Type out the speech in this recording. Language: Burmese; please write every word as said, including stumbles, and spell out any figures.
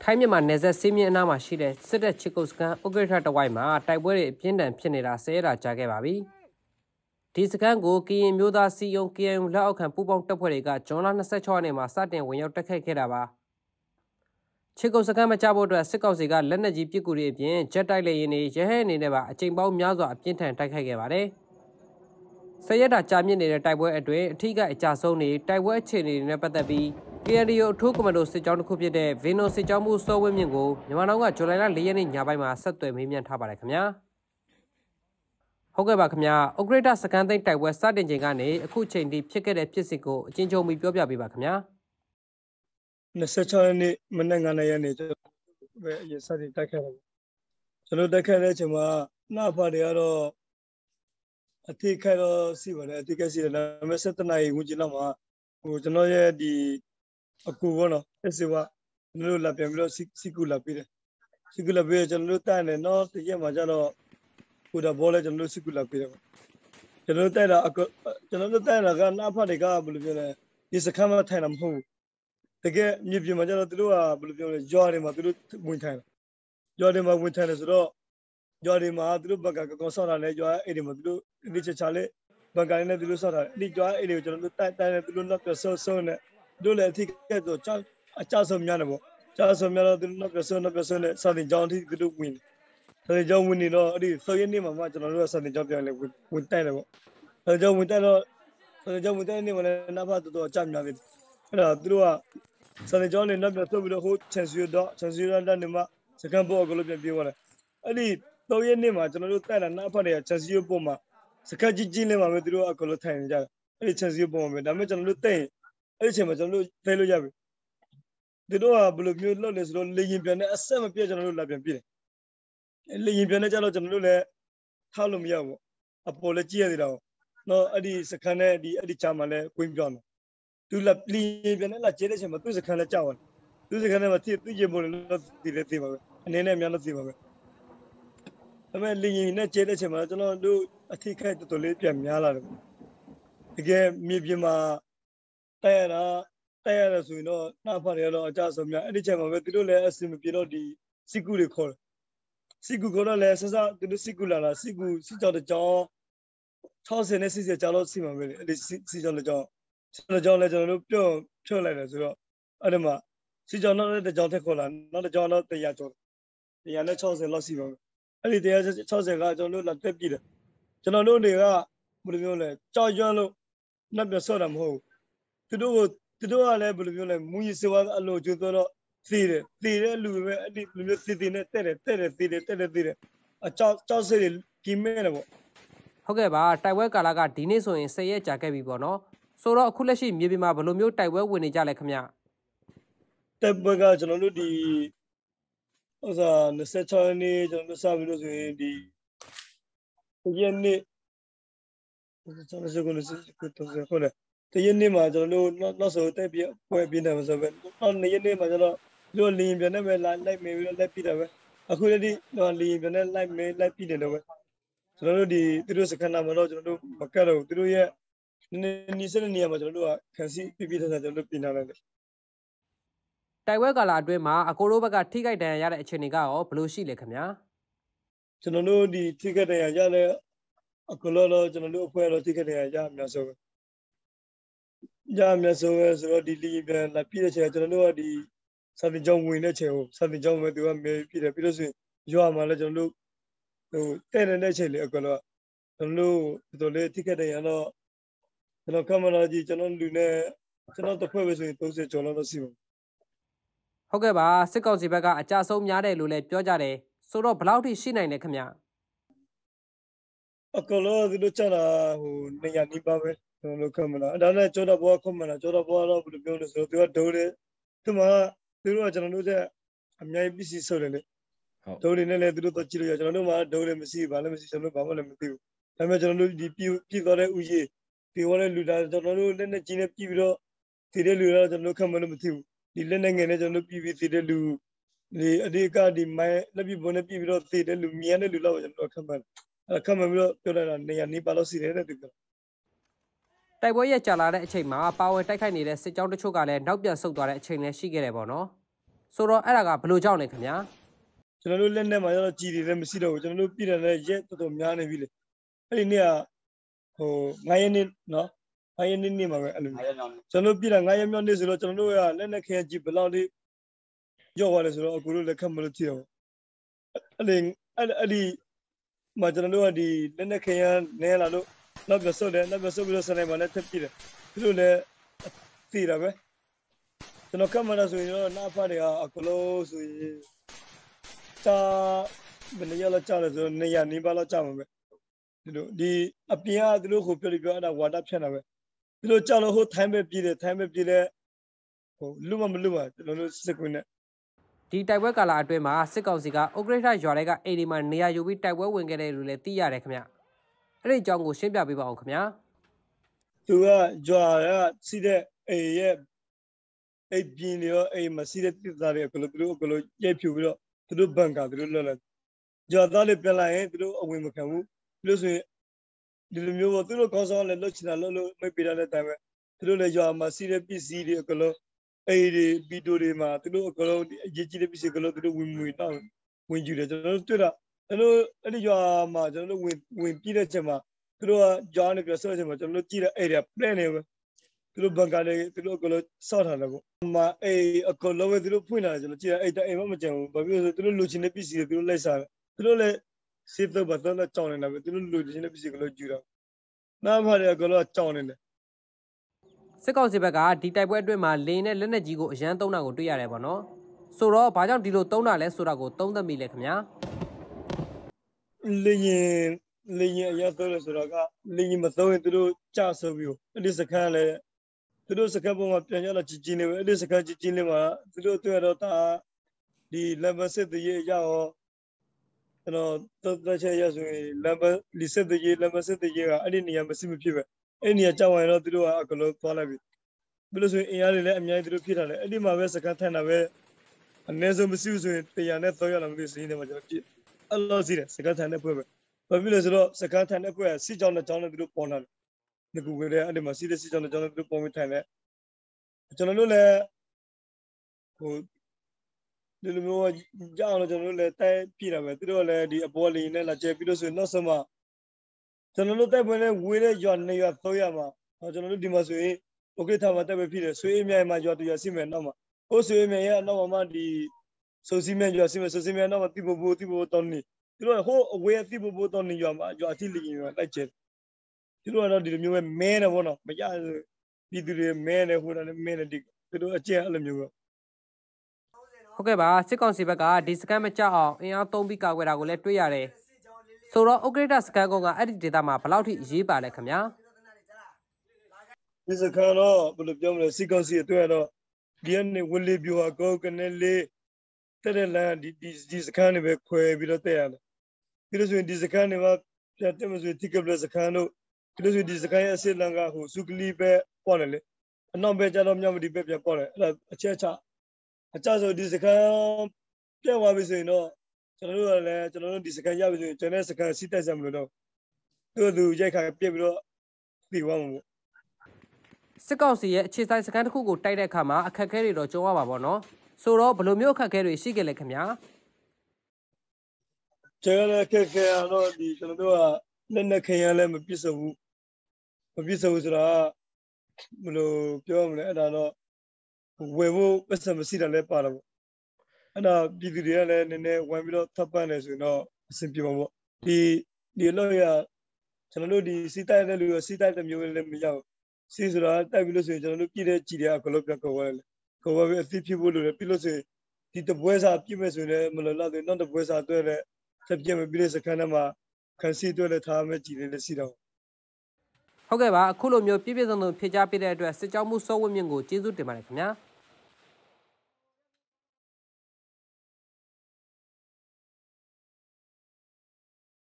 ထိုင်းမြန်မာနယ်စပ်စီးမြင့်အနားမှာရှိတဲ့စစ်တပ်ချစ်ကုတ်စခန်းဥက္ကဋ္ဌတဝိုက်မှာတိုက်ပွဲတွေအပြင်းထန်ဖြစ်နေတာဆဲတာကြားခဲ့ပါပြီ။ဒီစခန်းကိုကရင်မျိုးသားစီယုံ K N U လက်အောက်ခံပူးပေါင်းတပ်ဖွဲ့တွေကဇွန်လ၂၆ရက်နေ့မှာစတင်ဝင်ရောက်တိုက်ခိုက်ခဲ့တာပါ။ချစ်ကုတ်စခန်းမချဖို့အတွက်စစ်ကောင်စီကလက်နက်ကြီးပစ်ကူတွေအပြင်ဂျက်တိုက်လေယာဉ်တွေရဟဲအနေနဲ့ပါအကြိမ်ပေါင်းများစွာအပြင်းထန်တိုက်ခိုက်ခဲ့ပါတယ်။ဆယ်ရက်တာကြာမြင့်နေတဲ့တိုက်ပွဲအတွင်းအထိကအကြဆုံးတွေတိုက်ပွဲအခြေအနေတွေနဲ့ပတ်သက်ပြီးK N U အထူးကွန်မန်ဒိုစစ်ကြောင်းတစ်ခုဖြစ်တဲ့ဗီနိုစစ်ကြောင်းမှုစောဝင်းမြင့်ကိုမြန်မာနိုင်ငံကဇူလိုင်လ၄ရက်နေ့ညပိုင်းမှာဆက်သွယ်မေးမြန်းထားပါတယ်ခင်ဗျာဟုတ်ကဲ့ပါခင်ဗျာဥက္ကဋ္ဌစကန်သိန်းတိုက်ပွဲစတင်ချိန်ကနေအခုချိန်ထိဖြစ်ခဲ့တဲ့ဖြစ်စဉ်ကိုအချင်းချင်းမီပြောပြပေးပါခင်ဗျာ၂၆ရက်နေ့မနက်9ရက်နေ့ကျွန်တော်ပဲအရင်စတင်တိုက်ခဲ့တယ်ကျွန်တော်တိုက်ခဲ့တဲ့အချိန်မှာနှာဖတ်တွေကတော့အထိခိုက်တော့စီပါတယ်အထိခိုက်စီတယ်ဒါပေမဲ့၁၇နာရီဝန်းကျင်လောက်မှာဟိုကျွန်တော်ရဲ့ဒီအကူပေါ့နော်အစီဝါကျွန်တော်တို့လာပြန်ပြီးတော့စီကူလာပြီးတယ်စီကူလာပြီးကျွန်တော်တို့တိုင်တယ်နော်တရက်မှာကျတော့ကိုတာဘောလဲကျွန်တော်တို့စီကူလာပြီးတယ်ကျွန်တော်တို့တိုင်တာကျွန်တော်တို့တိုင်တာကနှာဖတ်တွေကဘယ်လိုပြောလဲဒီစခန်းမှာထိုင်တာမဟုတ်ဘူးတကယ်မြေပြင်မှာကျတော့သူတို့ကဘယ်လိုပြောလဲရွာတွေမှာသူတို့ဝင်ထိုင်တယ်ရွာတွေမှာဝင်ထိုင်တယ်ဆိုတော့ရွာတွေမှာသူတို့ဘက်ကကောဆောက်တာလဲရွာအဲ့ဒီမှာသူတို့ဒီချာချာလေးဘန်ကာနဲ့သူတို့ဆောက်တာဒီကြွားအဲ့တွေကိုကျွန်တော်တို့တိုက်တိုက်နဲ့သူတို့နောက်ပြဆောဆောနဲ့တို့လည်းအထိကဲ့သို့အကြဆုံးများတယ်ပေါ့ကြဆုံးများတော့သူတို့နောက်ပြဆောနောက်ပြဆောနဲ့စာတင်ကြောင်းအထိသူတို့ဝင်စာတင်ကြောင်းဝင်နေတော့အဲ့ဒီဆောရက်နေ့မှာမှကျွန်တော်တို့ကစာတင်ကြောင်းပြန်လဲဝင်တိုက်တယ်ပေါ့စာတင်ကြောင်းဝင်တိုက်တော့စာတင်ကြောင်းဝင်တိုက်နေမှလည်းနောက်ဖတ်တော်တော်အကြများပြီအဲ့ဒါသူတို့ကစာတင်ကြောင်းနဲ့နောက်ပြဆောပြီးတော့ဟိုချန်စီရတော့ချန်စီရတော့နေမှစကန်ဘောကလေးပြန်ပြေးသွားတယ်အဲ့ဒီ၃ရက်နေ့မှာကျွန်တော်တို့တိုက်တာနောက်ဖတ်တွေကချန်စီရပေါ်မှာစကကြီးကြီးလေးမှာပဲသူတို့အကလို့ထိုင်နေကြတယ်အဲ့ဒီချက်စီပုံမှာပဲဒါပေမဲ့ကျွန်တော်တို့တဲ့အဲ့ဒီချိန်မှာကျွန်တော်တို့သိလို့ရပြီသူတို့ကဘယ်လိုမျိုးလုပ်လဲဆိုတော့လေရင်ပြန်နဲ့အဆက်မပြတ်ကျွန်တော်တို့လာပြန်ပြည့်တယ်လေရင်ပြန်နဲ့ကြတော့ကျွန်တော်တို့လည်းထားလို့မရဘူးအပေါ်လည်းကြည့်ရသေးတာတော့အဲ့ဒီစခန်းနဲ့ဒီအဲ့ဒီချာမှာလည်းကွင်းပြောင်းတယ်သူလက်လေရင်ပြန်နဲ့လာကျဲတဲ့ချိန်မှာသူ့စခန်းလည်းကြောက်တယ်သူ့စခန်းထဲမှာသူ့သူ့ရေပုံလည်းဒီလည်းသိပါပဲအနေနဲ့အများလည်းသိပါပဲဒါပေမဲ့လေရင်နဲ့ကျဲတဲ့ချိန်မှာကျွန်တော်တို့အထိခိုက်တော်တော်လေးပြန်များလာတယ်တကယ်မြေပြင်မှာတိုက်ရတာတိုက်ရတာဆိုရင်တော့နှာဖတ်တွေကတော့အကြဆုံးများအဲ့ဒီချိန်မှာပဲသူတို့လည်းအစီမပြေတော့ဒီစီကူတွေခေါ်တယ်စီကူခေါ်တော့လည်းဆက်ဆက်သူတို့စီကူလာလာစီကူစီကြောင်တကြောင်၆၀နဲ့四十ကြာလို့စီမှာပဲလေအဲ့ဒီစီကြောင်တကြောင်စီကြောင်လည်းကျွန်တော်တို့ပြော့ဖြုတ်လိုက်တယ်ဆိုတော့အဲ့ဒီမှာစီကြောင်နောက်တစ်ကြောင်ထက်ခေါ်လာနောက်တစ်ကြောင်တော့တရာကျော်တရာနဲ့၆၀လောက်စီပါပဲအဲ့ဒီတရာ၆၀ကကျွန်တော်တို့လာတက်ပြည့်တယ်ကျွန်တော်တို့တွေကဘယ်လိုပြောလဲကြောက်ရွံ့လို့နှက်ပြဆော့တာမဟုတ်ဘူးသူတို့ကသူတို့ကလည်းဘယ်လိုပြောလဲမူကြီးစေဝါအလိုကျတော့သေတယ်သေတဲ့လူပဲအဲ့ဒီဘယ်လိုမျိုးသေသေနဲ့တက်တယ်တက်တယ်သေတယ်တက်တယ်သေတယ်အကြောက်ကြောက်စိတ်ကြီးမဲတယ်ပေါ့ဟုတ်ကဲ့ပါတိုက်ပွဲကာလကဒီနေ့ဆိုရင်၁၀ရက်ကြာခဲ့ပြီပေါ့နော်ဆိုတော့အခုလက်ရှိမြေပြင်မှာဘယ်လိုမျိုးတိုက်ပွဲဝင်နေကြလဲခင်ဗျတိုက်ပွဲကကျွန်တော်တို့ဒီဟိုစား၂၆ရက်နေ့ကျွန်တော်တို့စပြီးလို့ဆိုရင်ဒီရက်နေ့ကျွန်တော်စကုန်းစကုတ်တော့ခေါ်တယ်တရက်နေ့မှာကျွန်တော်တို့နောက်ဆုံးတက်ပြပွဲပြင်းတယ်ဆိုပဲနောက်နေ့ရက်နေ့မှာကျွန်တော်တို့လင်းပြန်နဲ့ပဲလိုက်မေးပြီးတော့လိုက်ပြတယ်ပဲအခုလည်းဒီလင်းပြန်နဲ့လိုက်မေးလိုက်ပြတယ်တော့ပဲကျွန်တော်တို့ဒီသူတို့စခန်းနာမှာတော့ကျွန်တော်တို့မကတ်တော့သူတို့ရဲ့နီးစတဲ့နေရာမှာကျွန်တော်တို့ကခန်းစီပြပြထားတာကျွန်တော်တို့ပြင်ထားလိုက်တယ်တိုက်ပွဲကာလအတွင်းမှာအကိုတို့ဘက်ကထိခိုက်ဒဏ်ရာရတဲ့အခြေအနေကရောဘယ်လိုရှိလဲခင်ဗျာကျွန်တော်တို့ဒီထိခိုက်ဒဏ်ရာရတဲ့အကလောတော့ကျွန်တော်တို့အဖွဲ့တော့ထိခိုက်ဒဏ်ရာရအများဆုံးပဲရအများဆုံးပဲဆိုတော့ဒီလီပြန်လာပြည့်တဲ့ချိန်ကျွန်တော်တို့ကဒီစာတင်ကြောင်းဝင်တဲ့ချိန်ကိုစာတင်ကြောင်းပဲသူကမြေပြည့်တယ်ပြီးလို့ဆိုရင်ရွာမှာလည်းကျွန်တော်တို့ဟိုတဲ့တဲ့ချိန်လေးအကလောကျွန်တော်တို့တော်လေးထိခိုက်ဒဏ်ရာတော့ကျွန်တော်ကင်မရာကြီးကျွန်တော်လူနဲ့ကျွန်တော်တစ်ဖွဲ့ပဲဆိုရင်၃၀ကျော်လောက်တော့ရှိပါဟုတ်ကဲ့ပါစစ်ကောင်စီဘက်ကအကြဆုံးများတယ်လို့လည်းပြောကြတယ်ဆိုတော့ဘယ်လောက်ထိရှိနိုင်လဲခင်ဗျအကလောဒီလိုချတာဟိုနေရာနီးပါပဲကျွန်တော်တို့ကင်မရာဒါနဲ့ကျောတော့ဘောခွန်မလားကျောတော့ဘောတော့ဘယ်လိုပြောလဲဆိုတော့သူကဒိုးတယ်သူမှသူတို့ကကျွန်တော်တို့ကအများကြီးပစ္စည်းဆိုတယ်လေဒိုးတွေနဲ့လည်းသူတို့တော့ကြည့်လို့ရကျွန်တော်တို့မှဒိုးလည်းမရှိဘာလည်းမရှိကျွန်တော်တို့ဘာမှလည်းမသိဘူးဒါပေမဲ့ကျွန်တော်တို့ဒီပြည်ပြည်သွားတဲ့ဥယျာဉ်ပြည်သွားတဲ့လူသားကျွန်တော်တို့လက်နဲ့ကြီးနဲ့ပြည်ပြီးတော့ဒီတဲ့လူတော့ကျွန်တော်တို့ခံမလို့မသိဘူးဒီလက်နဲ့ငယ်နဲ့ကျွန်တော်တို့ပြည်ပြီးဒီတဲ့လူဒီအဒီကဒီမိုင်းလက်ပြည်ပေါ်နဲ့ပြည်ပြီးတော့ဒီတဲ့လူမြန်တဲ့လူတော့ကျွန်တော်ခံမလို့အခါမှပြီးတော့ပြောလိုက်တာနေရာနေပါလို့စီတယ်တဲ့သူကတိုက်ပွဲရက်ကြာလာတဲ့အချိန်မှာပါဝင်တိုက်ခိုက်နေတဲ့စစ်ကြောင်းတချို့ကလည်းနောက်ပြန်ဆုတ်သွားတဲ့အချိန်လည်းရှိခဲ့တယ်ပေါ့နော်ဆိုတော့အဲ့ဒါကဘယ်လိုကြောင့်လဲခင်ဗျာကျွန်တော်တို့လက်နဲ့မှာတော့ကြည်တွေလည်းမရှိတော့ဘူးကျွန်တော်တို့ပြည်တယ်လည်းရက်တော်တော်များနေပြီလေအဲ့ဒီနေ့ကဟိုငါးရက်နေ့နော်ငါးရက်နေ့နေ့မှာပဲအဲ့လိုကျွန်တော်ပြည်တာငါးရက်မြောက်နေ့ဆိုတော့ကျွန်တော်တို့ကလက်နဲ့ခဲကြည့်ဘယ်လောက်လေးရောက်သွားလဲဆိုတော့အကူတို့လက်ခတ်မလို့ကြည့်တော့အဲ့ဒီအဲ့ဒီမှာကျွန်တော်တို့ကဒီလက်နဲ့ခဲရနဲလာလို့နောက်ပြဆုတ်တယ်နောက်ပြဆုတ်ပြီးတော့စနေမှာလည်းထပ်ပြည်တယ်ဒီလိုလည်းသိတာပဲကျွန်တော်ကမှတော့ဆိုရင်တော့နားဖတ်တွေကအကူလို့ဆိုရင်တာဘယ်နေရာလောက်ကြာလဲဆိုတော့နေရာနေပါလောက်ကြာမှာပဲဒီလိုဒီအပြင်ကသူတို့ကိုပြောပြီးပြောအဲ့ဒါဝါဒဖြန့်တာပဲဒီလိုကြာလို့ဟိုထိုင်းပဲပြည်တယ်ထိုင်းပဲပြည်တယ်ဟိုလူမမလူမကျွန်တော်တို့စစ်ကွင်းနဲ့ဒီတိုက်ပွဲကာလအတွင်းမှာစစ်ကောင်စီကဥက္ကဋ္ဌရွာတွေကအိမ်ဒီမှာနေရာယူပြီးတိုက်ပွဲဝင်ခဲ့တယ်လို့လည်းသိရတယ်ခင်ဗျအဲ့ဒီအကြောင်းကိုရှင်းပြပေးပါအောင်ခင်ဗျာသူကရွာကစီးတဲ့အိမ်ရဲ့အိမ်ပြင်းရောအိမ်မစီးတဲ့တိသားတွေကလို့သူတို့ကလို့ရိုက်ဖြူပြီးတော့သူတို့ဘန်ကာသူတို့လွတ်လာကြွားသားလေးပြန်လာရင်သူတို့အဝင်မခံဘူးပြီးလို့ဆိုရင်ဒီလိုမျိုးပေါ့သူတို့ကောင်းဆောင်လည်းလွတ်ချင်တာလို့လို့မိတ်ပေးတဲ့တိုင်ပဲသူတို့လည်းရွာမှာစီးတဲ့ပစ္စည်းတွေအကလို့အိမ်တွေဗီဒီယိုတွေမှာသူတို့အကလို့အရေးကြီးတဲ့ပစ္စည်းကလို့သူတို့ဝင်ဝင်တော့ဝင်ကြည့်တယ်ကျွန်တော်တို့တွေ့တာကျွန်တော်အဲ့ဒီရွာမှာကျွန်တော်တို့ဝင်ဝင်ပြီးတဲ့ချိန်မှာသူတို့ကရွာနေပြဆော့ချိန်မှာကျွန်တော်တို့ကြည့်တဲ့အဲ့ဒီ plan တွေပဲသူတို့ဘန်ကာတွေသူတို့အကလို့စောက်ထားတယ်ပေါ့မှာအေးအကလို့ပဲသူတို့ဖွင့်လာတယ်ကျွန်တော်ကြည့်အဲ့တိုင်အိမ်မမကြံဘူးဘာဖြစ်လို့လဲသူတို့လူချင်းတဲ့ပစ္စည်းတွေသူတို့လိုက်စားတယ်သူတို့လည်းစေတော့ဘာတော့ကြောင်းနေတာပဲသူတို့လူချင်းတဲ့ပစ္စည်းကလို့ကြည့်တော့နားဖားတယ်အကလို့ကြောင်းနေတယ်စစ်ကောင်စီဘက်ကဒီတိုက်ပွဲအတွင်းမှာလေနဲ့လက်နက်ကြီးကိုအရန်သုံးတာကိုတွေ့ရတယ်ပေါ့နော်ဆိုတော့ဘာကြောင့်ဒီလိုသုံးတာလဲဆိုတာကိုသုံးသပ်မိလဲခင်ဗျာလေရင်လေရင်အရန်သုံးလို့ဆိုတော့ကလေရင်မသုံးရင်သူတို့ကြဆိုပြီးအဲ့ဒီစခန်းလည်းသူတို့စခန်းပေါ်မှာပြန်ရလာကြည်ကြည်နေပဲအဲ့ဒီစခန်းကြည်ကြည်နေမှာသူတို့တွေ့တော့တာဒီ level စစ်တရေရအောင်ကျွန်တော်တက်ချက်ရဆိုရင် level စစ်တရေ level စစ်တရေကအဲ့ဒီနေရာမရှိမဖြစ်ပဲအဲ့နေရာကြောက်ရင်တော့သူတို့ကအကလို့သွားလိုက်ပြီဘယ်လိုဆိုရင်အင်အားတွေလည်းအများကြီးသူတို့ဖြစ်ထားတယ်အဲ့ဒီမှာပဲစကန်ထိုင်တာပဲအနည်းဆုံးမရှိဘူးဆိုရင်တရားနဲ့တော့ရလာမလို့စီးနေမှာကျွန်တော်ပြအဲ့လိုစီးတယ်စကန်ထိုင်တဲ့ဖွဲ့ပဲဘာဖြစ်လဲဆိုတော့စကန်ထိုင်တဲ့ဖွဲ့ကစစ်ကြောင်းနဲ့ကြောင်းနဲ့သူတို့ပေါ်လာတယ်ဒီကူကလေးအဲ့ဒီမှာစီးတဲ့စစ်ကြောင်းနဲ့ကြောင်းနဲ့သူတို့ပေါ်ပြီးထိုင်တယ်ကျွန်တော်တို့လည်းဟိုဒီလိုမျိုးကြောက်အောင်ကျွန်တော်တို့လည်းတိုက်ပြတာပဲသူတို့လည်းဒီအပေါ်လီနဲ့လာကျဲပြီးလို့ဆိုရင်နောက်ဆုံးမှကျွန်တော်တို့တိုက်ပွဲနဲ့ဝေးတဲ့ရွာနေရွာသုံးရမှာကျွန်တော်တို့ဒီမှာဆိုရင်โอเคထားမှာတိုက်ပွဲဖြစ်တယ်ဆွေးအမြိုင်မှာရွာတူရွာစီမယ်နောက်မှာဟိုဆွေးအမြိုင်ရဲ့နောက်မှာဒီစိုးစီမြိုင်ရွာစီမယ်စိုးစီမြိုင်နောက်မှာတိပပိုတိပပိုတောင်းနေသူတို့ဟိုအဝေးတိပပိုတောင်းနေရွာမှာရွာအတိလီရွာလိုက်ကျဲသူတို့ကတော့ဒီလိုမျိုးပဲမဲတယ်ပေါ့နော်မရပြည်သူတွေမဲတယ်ဟိုတယ်မဲတယ်ဒီသူတို့အကျဲအဲ့လိုမျိုးပဲဟုတ်ကဲ့ပါစစ်ကောင်စီဘက်ကဒီစကန်မကြောက်အောင်အင်အားသုံးပြီးကာကွယ်တာကိုလည်းတွေ့ရတယ်ဆိုတော့ဥက္ကဋ္ဌစကန်ကုန်းကအဲ့ဒီဒေသမှာဘယ်လောက်ထိအရေးပါလဲခင်ဗျာဒီစကန်တော့ဘယ်လိုပြောမလဲစစ်ကောင်စီအတွက်တော့ဒီကနေဝလီပြူဟာကောကနေလေးတဲ့တဲ့လန်ဒီဒီစကန်တွေပဲခွဲပြီးတော့တဲ့ရတယ်ပြီးလို့ဆိုရင်ဒီစကန်တွေမှာပြတ်တယ်မဆိုတိကပလစကန်တို့ပြီးလို့ဆိုရင်ဒီစကန်ရဲ့အစစ်လန်ကဟိုစုကလီပဲပေါ့တယ်လေအနောက်ပဲကျတော့မြောက်မဒီပဲပြန်ပေါ့တယ်အဲ့ဒါအချက်ချအကြဆိုဒီစကန်ပြတ်သွားပြီဆိုရင်တော့ကျွန်တော်တို့ကလည်းကျွန်တော်တို့ဒီစကန်ရပြီဆိုရင်ကျွန်တော်စကန်စီးတက်စမလို့တော့သူ့သူရိုက်ခါပြက်ပြီးတော့ပြီးသွားမှာပေါ့စစ်ကောင်စီရဲ့အခြေဆိုင်စကန်တစ်ခုကိုတိုက်တဲ့အခါမှာအခက်အခဲတွေတော့ကြုံရပါပေါ့နော်ဆိုတော့ဘယ်လိုမျိုးအခက်အခဲတွေရှိခဲ့လဲခင်ဗျာကျွန်တော်အခက်အခဲကတော့ဒီကျွန်တော်တို့ကလက်နဲ့ခင်ရလည်းမပြည့်စုံဘူးမပြည့်စုံဘူးဆိုတာဘယ်လိုပြောမလဲအဲ့ဒါတော့ဝယ်ဖို့ပတ်စံမရှိတာလည်းပါတော့အဲ့ဒါပြည်သူတွေကလည်းနည်းနည်းဝိုင်းပြီးတော့ထပ်ပန်းနေဆိုရင်တော့အဆင်ပြေမှာပေါ့ဒီဒီလောက်ရကျွန်တော်တို့ဒီစီးတိုက်တဲ့လူကစီးတိုက်တဲ့မျိုးလည်းမရဘူးစီးဆိုတာတိုက်ပြီးလို့ဆိုရင်ကျွန်တော်တို့ပြည်တဲ့ကြည်တွေကဂလုတ်ပြကောရတယ်ကောပဲအသိဖြစ်ဖို့လိုတယ်ပြီးလို့ဆိုရင်ဒီတပွဲစားပြည့်မဲ့ဆိုရင်မလောလောက်တဲ့နောက်တပွဲစားတွေ့တဲ့ဆက်ပြည့်မဲ့ပြီးတဲ့စခန်းထဲမှာခန်းစီတွေ့တဲ့ထားမဲ့ကြည်တွေလည်းစီတော့ဟုတ်ကဲ့ပါအခုလိုမျိုးပြည့်ပြည့်စုံစုံဖြည့်ချပေးတဲ့အတွက်စစ်ကြောမှုစောဝတ်မြင့်ကိုကျေးဇူးတင်ပါတယ်ခင်ဗျာ